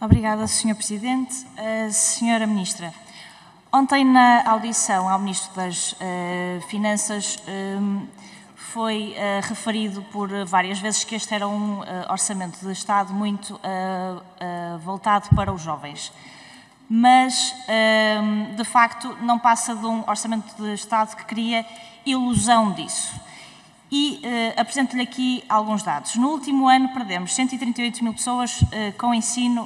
Obrigada, Sr. Presidente. Senhora Ministra, ontem na audição ao Ministro das Finanças foi referido por várias vezes que este era um orçamento de Estado muito voltado para os jovens. Mas, de facto, não passa de um orçamento de Estado que cria ilusão disso. E apresento-lhe aqui alguns dados. No último ano perdemos 138 mil pessoas com ensino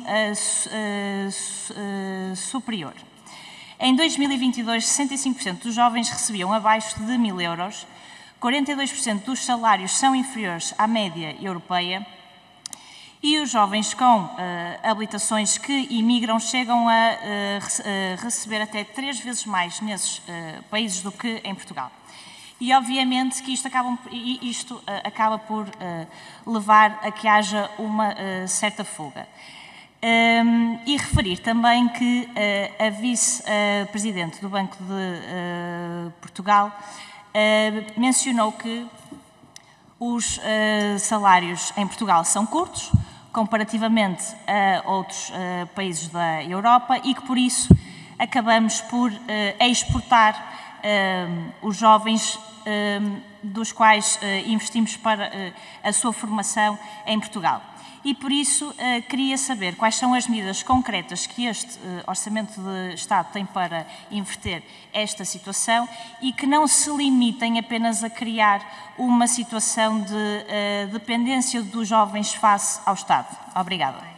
superior. Em 2022, 65% dos jovens recebiam abaixo de 1.000 euros, 42% dos salários são inferiores à média europeia e os jovens com habilitações que imigram chegam a receber até 3 vezes mais nesses países do que em Portugal. E, obviamente, que isto acaba por levar a que haja uma certa fuga. E referir também que a vice-presidente do Banco de Portugal mencionou que os salários em Portugal são curtos, comparativamente a outros países da Europa, e que, por isso, acabamos por exportar os jovens dos quais investimos para a sua formação em Portugal. E por isso queria saber quais são as medidas concretas que este Orçamento de Estado tem para inverter esta situação e que não se limitem apenas a criar uma situação de dependência dos jovens face ao Estado. Obrigada.